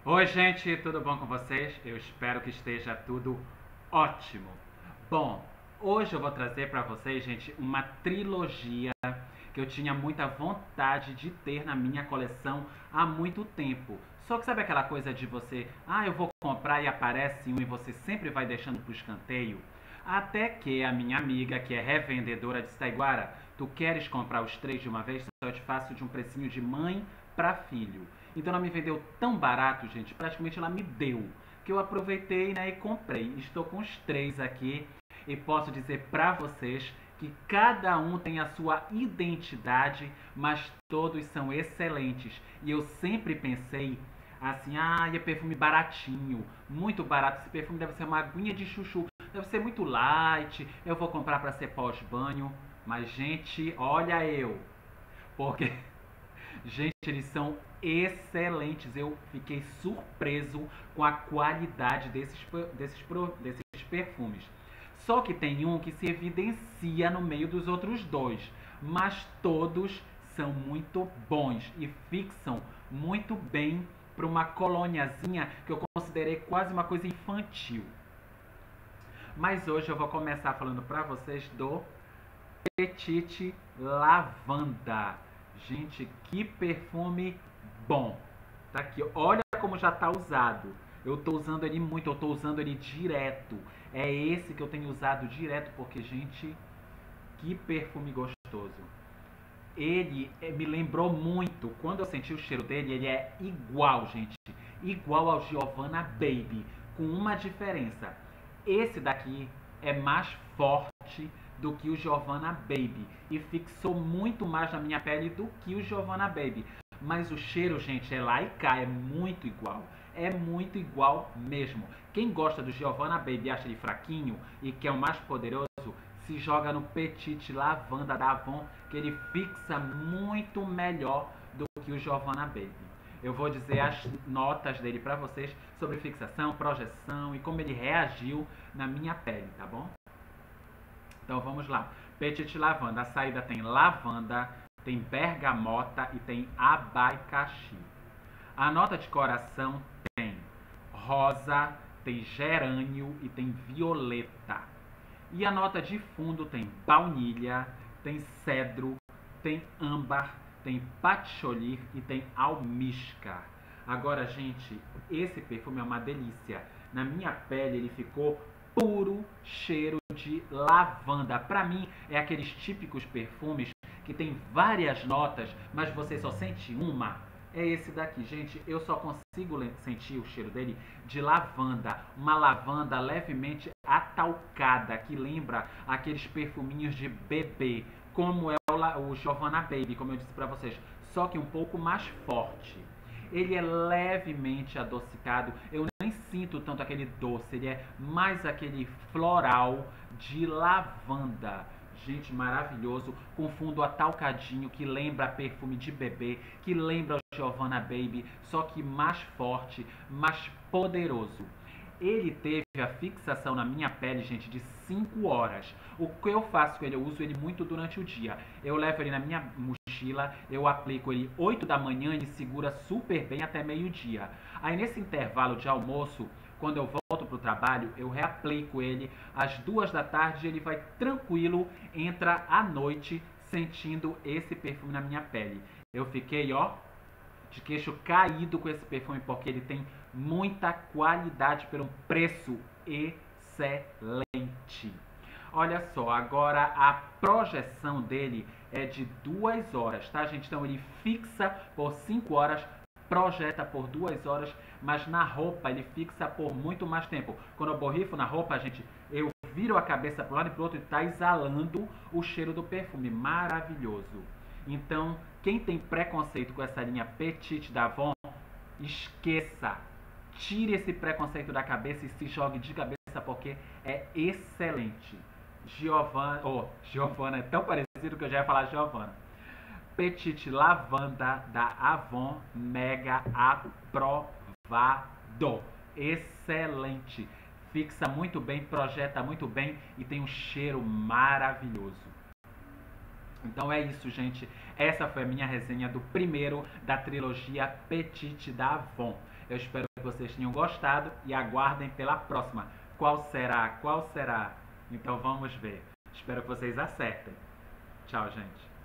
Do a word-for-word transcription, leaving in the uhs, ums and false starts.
Oi, gente, tudo bom com vocês? Eu espero que esteja tudo ótimo. Bom, hoje eu vou trazer para vocês, gente, uma trilogia que eu tinha muita vontade de ter na minha coleção há muito tempo. Só que sabe aquela coisa de você, ah, eu vou comprar e aparece um e você sempre vai deixando pro escanteio? Até que a minha amiga, que é revendedora de Taiguara, tu queres comprar os três de uma vez? Só eu te faço de um precinho de mãe para filho. Então ela me vendeu tão barato, gente, praticamente ela me deu, que eu aproveitei, né, e comprei. Estou com os três aqui e posso dizer para vocês que cada um tem a sua identidade, mas todos são excelentes. E eu sempre pensei assim, ah, é perfume baratinho, muito barato. Esse perfume deve ser uma aguinha de chuchu, deve ser muito light, eu vou comprar para ser pós-banho. Mas, gente, olha eu, porque gente, eles são excelentes. Eu fiquei surpreso com a qualidade desses, desses, desses perfumes. Só que tem um que se evidencia no meio dos outros dois, mas todos são muito bons e fixam muito bem para uma colôniazinha que eu considerei quase uma coisa infantil. Mas hoje eu vou começar falando para vocês do Petite Lavanda. Gente, que perfume bom. Tá aqui, olha como já tá usado. Eu tô usando ele muito, eu tô usando ele direto. É esse que eu tenho usado direto, porque, gente, que perfume gostoso. Ele me lembrou muito, quando eu senti o cheiro dele, ele é igual, gente. Igual ao Giovanna Baby, com uma diferença. Esse daqui é mais forte do que o Giovanna Baby e fixou muito mais na minha pele do que o Giovanna Baby. Mas o cheiro, gente, é lá e cá, é muito igual. É muito igual mesmo. Quem gosta do Giovanna Baby e acha ele fraquinho e quer o mais poderoso, se joga no Petite Lavanda da Avon, que ele fixa muito melhor do que o Giovanna Baby. Eu vou dizer as notas dele para vocês sobre fixação, projeção e como ele reagiu na minha pele, tá bom? Então vamos lá. Petite Lavanda, a saída tem lavanda, tem bergamota e tem abacaxi. A nota de coração tem rosa, tem gerânio e tem violeta. E a nota de fundo tem baunilha, tem cedro, tem âmbar, tem patchouli e tem almíscar. Agora, gente, esse perfume é uma delícia. Na minha pele ele ficou puro cheiro de lavanda. Pra mim, é aqueles típicos perfumes que tem várias notas, mas você só sente uma. É esse daqui, gente. Eu só consigo sentir o cheiro dele de lavanda. Uma lavanda levemente atalcada, que lembra aqueles perfuminhos de bebê, como é o Giovanna Baby, como eu disse pra vocês, só que um pouco mais forte. Ele é levemente adocicado, eu nem sinto tanto aquele doce, ele é mais aquele floral de lavanda. Gente, maravilhoso, com fundo atalcadinho, que lembra perfume de bebê, que lembra o Giovanna Baby, só que mais forte, mais poderoso. Ele teve a fixação na minha pele, gente, de cinco horas. O que eu faço com ele? Eu uso ele muito durante o dia. Eu levo ele na minha mochila, eu aplico ele oito da manhã, ele segura super bem até meio-dia. Aí nesse intervalo de almoço, quando eu volto pro trabalho, eu reaplico ele às duas da tarde, ele vai tranquilo, entra à noite sentindo esse perfume na minha pele. Eu fiquei, ó, de queixo caído com esse perfume, porque ele tem muita qualidade por um preço excelente. Olha só, agora a projeção dele é de duas horas, tá, gente? Então ele fixa por cinco horas, projeta por duas horas, mas na roupa ele fixa por muito mais tempo. Quando eu borrifo na roupa, gente, eu viro a cabeça para um lado e para o outro e está exalando o cheiro do perfume. Maravilhoso. Então, quem tem preconceito com essa linha Petite da Avon, esqueça. Tire esse preconceito da cabeça e se jogue de cabeça, porque é excelente. Giovanna, oh, Giovanna é tão parecido que eu já ia falar Giovanna. Petite Lavanda da Avon, mega aprovado. Excelente. Fixa muito bem, projeta muito bem e tem um cheiro maravilhoso. Então é isso, gente. Essa foi a minha resenha do primeiro da trilogia Petite da Avon. Eu espero que vocês tenham gostado e aguardem pela próxima. Qual será? Qual será? Então vamos ver. Espero que vocês acertem. Tchau, gente.